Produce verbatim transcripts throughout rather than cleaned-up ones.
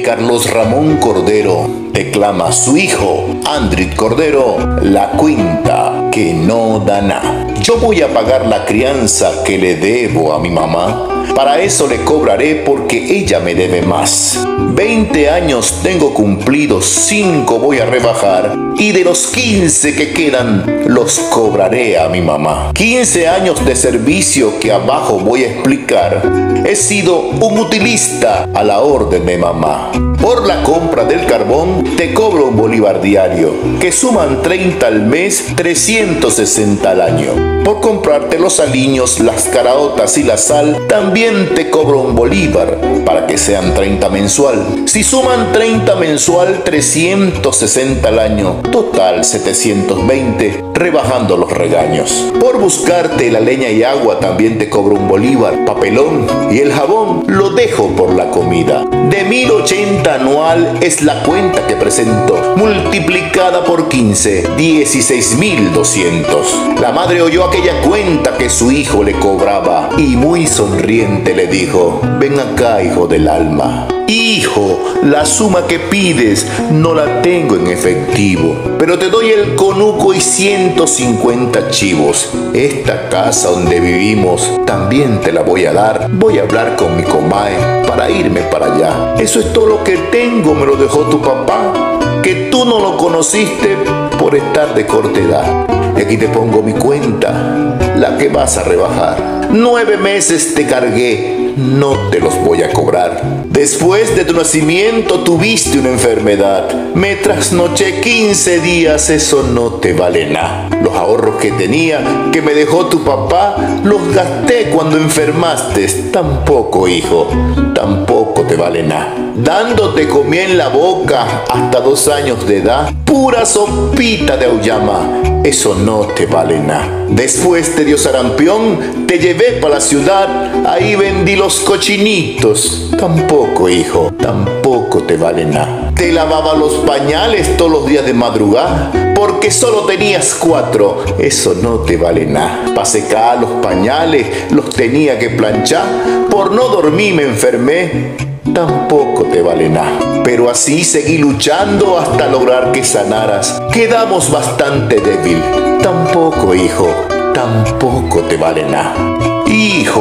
Carlos Ramón Cordero declama a su hijo, Andrit Cordero, la cuenta que no da nada. Yo voy a pagar la crianza que le debo a mi mamá. Para eso le cobraré porque ella me debe más. veinte años tengo cumplidos, cinco voy a rebajar y de los quince que quedan los cobraré a mi mamá. quince años de servicio que abajo voy a explicar. He sido un utilista a la orden de mamá. Por la compra del carbón te cobro un bolívar diario, que suman treinta al mes, trescientos sesenta al año. Por comprarte los aliños, las caraotas y la sal, también te cobro un bolívar, para que sean treinta mensual. Si suman treinta mensual, trescientos sesenta al año, total setecientos veinte, rebajando los regaños. Por buscarte la leña y agua, también te cobro un bolívar, papelón, y el jabón lo dejo por la comida. De mil ochenta anual es la cuenta que presento, multiplicada por quince, dieciséis mil doscientos. La madre oyó aquella cuenta que su hijo le cobraba y muy sonriente le dijo: ven acá, hijo del alma. Hijo, la suma que pides no la tengo en efectivo, pero te doy el conuco y ciento cincuenta chivos. Esta casa donde vivimos también te la voy a dar. Voy a hablar con mi comae para irme para allá. Eso es todo lo que tengo, me lo dejó tu papá, que tú no lo conociste por estar de corta edad. Y aquí te pongo mi cuenta, la que vas a rebajar. Nueve meses te cargué, no te los voy a cobrar. Después de tu nacimiento tuviste una enfermedad. Me trasnoché quince días, eso no te vale nada. Los ahorros que tenía, que me dejó tu papá, los gasté cuando enfermaste. Tampoco, hijo, tampoco te vale nada. Dándote comí en la boca hasta dos años de edad, pura sopita de auyama. Eso no te vale nada. Después te dio sarampión, te llevé para la ciudad, ahí vendí los cochinitos. Tampoco, hijo, tampoco te vale nada. Te lavaba los pañales todos los días de madrugada, porque solo tenías cuatro. Eso no te vale nada. Para secar los pañales los tenía que planchar, por no dormir me enfermé. Tampoco te vale nada. Pero así seguí luchando hasta lograr que sanaras. Quedamos bastante débil. Tampoco, hijo, tampoco te vale nada. Hijo,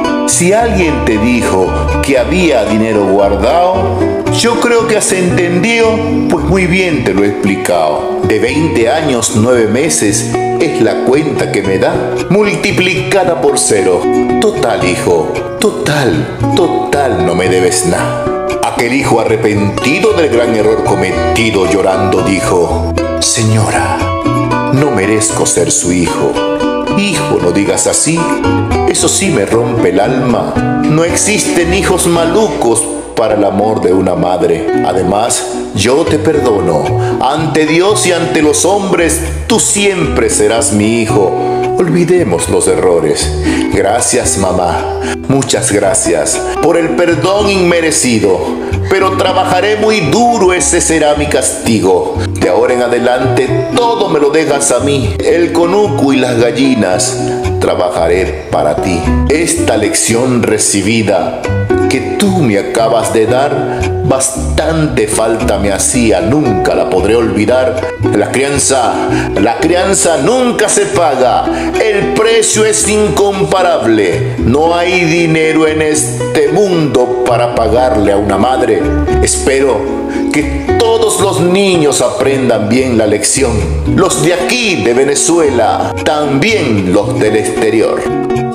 si alguien te dijo que había dinero guardado, yo creo que has entendido, pues muy bien te lo he explicado. De veinte años, nueve meses es la cuenta que me da, multiplicada por cero. Total, hijo, total, total, no me debes nada. Aquel hijo arrepentido del gran error cometido, llorando dijo: señora, no merezco ser su hijo. Hijo, no digas así, eso sí me rompe el alma. No existen hijos malucos para el amor de una madre. Además, yo te perdono. Ante Dios y ante los hombres, tú siempre serás mi hijo. Olvidemos los errores. Gracias, mamá. Muchas gracias por el perdón inmerecido. Pero trabajaré muy duro, ese será mi castigo. De ahora en adelante todo me lo dejas a mí. El conuco y las gallinas trabajaré para ti. Esta lección recibida que tú me acabas de dar, bastante falta me hacía, nunca la podré olvidar. La crianza, la crianza nunca se paga, el precio es incomparable. No hay dinero en este mundo para pagarle a una madre. Espero que todos los niños aprendan bien la lección. Los de aquí, de Venezuela, también los del exterior.